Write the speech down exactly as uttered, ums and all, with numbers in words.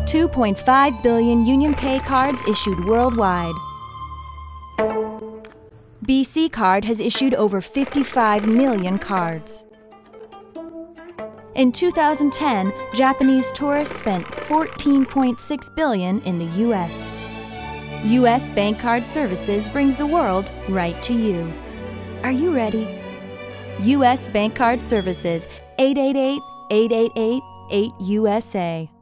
two point five billion UnionPay cards issued worldwide. B C Card has issued over fifty-five million cards. In two thousand ten, Japanese tourists spent fourteen point six billion dollars in the U S U S Bankcard Services brings the world right to you. Are you ready? U S Bankcard Services, eight eight eight, eight eight eight, eight U S A.